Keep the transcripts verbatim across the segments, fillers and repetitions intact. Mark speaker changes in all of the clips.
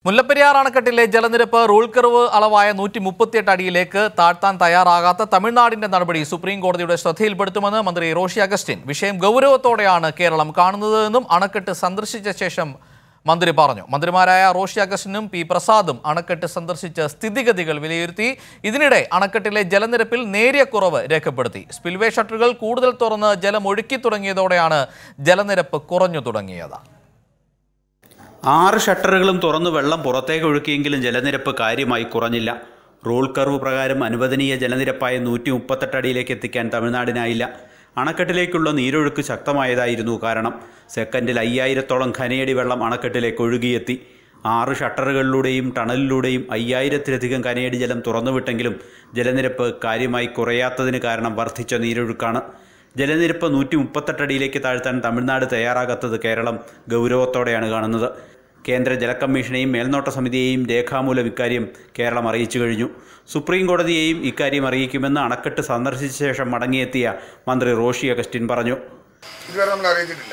Speaker 1: മുല്ലപ്പെരിയാർ അണക്കെട്ടിലെ ജലനിരപ്പ് rule curve അളവായ നൂറ്റി മുപ്പത്തിയെട്ട് അടിയിലേക്ക് താഴ്ത്താൻ തയ്യാറാകാത്ത തമിഴ്നാടിന്റെ നടപടി സുപ്രീം കോടതിയുടെ ശ്രദ്ധയിൽപ്പെടുത്തുമെന്ന് മന്ത്രി റോഷി അഗസ്റ്റിൻ. വിഷയം ഗൗരവത്തോടെയാണ് കേരളം കാണുന്നതെന്നും അണക്കെട്ട് സന്ദർശിച്ച ശേഷം മന്ത്രി പറഞ്ഞു. മന്ത്രിമാരായ റോഷി അഗസ്റ്റിനും പി പ്രസാദും അണക്കെട്ട് സന്ദർശിച്ച് സ്ഥിതിഗതികൾ വിലയിരുത്തി. ഇതിനിടെ അണക്കെട്ടിലെ ജലനിരപ്പിൽ നേരിയ കുറവ് രേഖപ്പെടുത്തി. സ്പിൽവേ ഷട്ടറുകൾ കൂടുതൽ തുറന്ന് ജലം ഒഴുക്കി തുടങ്ങിയതോടെയാണ് ജലനിരപ്പ് കുറഞ്ഞു തുടങ്ങിയത്.
Speaker 2: ആറ് ഷട്ടറുകളും തുറന്ന് വെള്ളം പുറത്തേക്ക് ഒഴുക്കിയെങ്കിലും ജലനിരപ്പ് കാര്യമായി കുറഞ്ഞില്ല. റൂൾ കർവ് പ്രകാരം അനുവദനീയ ജലനിരപ്പായ നൂറ്റി മുപ്പത്തെട്ട് അടിയിലേക്ക് എത്തിക്കാൻ തമിഴ്നാടിനായില്ല. അണക്കെട്ടിലേക്കുള്ള നീരൊഴുക്ക് ശക്തമായതായിരുന്നു കാരണം. സെക്കൻഡിൽ അയ്യായിരത്തോളം ഖനയടി വെള്ളം അണക്കെട്ടിലേക്ക് ഒഴുകിയെത്തി. ആറ് ഷട്ടറുകളിലൂടെയും ടണലിലൂടെയും അയ്യായിരത്തിലധികം ഖനയടി ജലം തുറന്നുവിട്ടെങ്കിലും ജലനിരപ്പ് കാര്യമായി കുറയാത്തതിന് കാരണം വർദ്ധിച്ച നീരൊഴുക്കാണ്. ജലനിരപ്പ് നൂറ്റി മുപ്പത്തെട്ട് അടിയിലേക്ക് താഴ്ത്താൻ തമിഴ്നാട് തയ്യാറാകാത്തത് കേരളം ഗൗരവത്തോടെയാണ് കാണുന്നത്. കേന്ദ്ര ജല കമ്മീഷനെയും മേൽനോട്ട സമിതിയെയും രേഖാമൂലം ഇക്കാര്യം കേരളം അറിയിച്ചു കഴിഞ്ഞു. സുപ്രീം കോടതിയെയും ഇക്കാര്യം അറിയിക്കുമെന്ന് അണക്കെട്ട് സന്ദർശിച്ച ശേഷം മടങ്ങിയെത്തിയ മന്ത്രി റോഷി അഗസ്റ്റിൻ പറഞ്ഞു.
Speaker 3: ഇതുവരെ നമ്മൾ അറിയിച്ചിട്ടില്ല.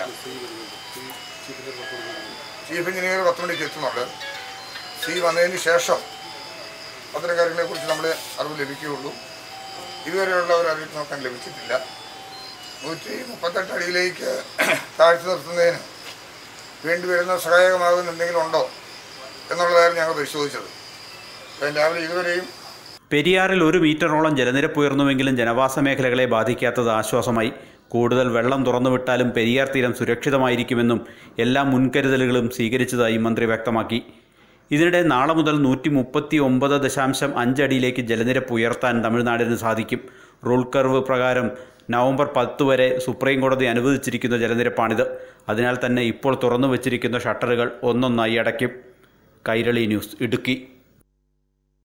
Speaker 3: ചീഫ് എഞ്ചിനീയർ പത്ത് മണിക്ക് എത്തുന്നുണ്ട്. സി വന്നതിന് ശേഷം അത്തരം കാര്യങ്ങളെക്കുറിച്ച് നമ്മൾ അറിവ് ലഭിക്കുകയുള്ളൂ. ഇതുവരെയുള്ള ഒരു അറിയിപ്പ് നോക്കാൻ ലഭിച്ചിട്ടില്ല. നൂറ്റി മുപ്പത്തെട്ട് അടിയിലേക്ക് താഴ്ത്തി നിർത്തുന്നതിന് വേണ്ടിവരുന്ന സഹായകമാകുന്ന എന്തെങ്കിലും ഉണ്ടോ എന്നുള്ളതായിരുന്നു ഞങ്ങൾ പരിശോധിച്ചത്. രാവിലെ ഇതുവരെയും
Speaker 2: പെരിയാറിൽ ഒരു മീറ്ററോളം ജലനിരപ്പ് ഉയർന്നുവെങ്കിലും ജനവാസ മേഖലകളെ ബാധിക്കാത്തത് ആശ്വാസമായി. കൂടുതൽ വെള്ളം തുറന്നുവിട്ടാലും പെരിയാർ തീരം സുരക്ഷിതമായിരിക്കുമെന്നും എല്ലാ മുൻകരുതലുകളും സ്വീകരിച്ചതായി മന്ത്രി വ്യക്തമാക്കി. ഇതിനിടെ നാളെ മുതൽ നൂറ്റി മുപ്പത്തി ഒമ്പത് ദശാംശം അഞ്ചടിയിലേക്ക് ജലനിരപ്പ് ഉയർത്താൻ തമിഴ്നാടിന് സാധിക്കും. റൂൾ കർവ് പ്രകാരം നവംബർ പത്ത് വരെ സുപ്രീം കോടതി അനുവദിച്ചിരിക്കുന്ന ജലനിരപ്പാണിത്. അതിനാൽ തന്നെ ഇപ്പോൾ തുറന്നു വച്ചിരിക്കുന്ന ഷട്ടറുകൾ ഒന്നൊന്നായി അടയ്ക്കും. കൈരളി ന്യൂസ്, ഇടുക്കി.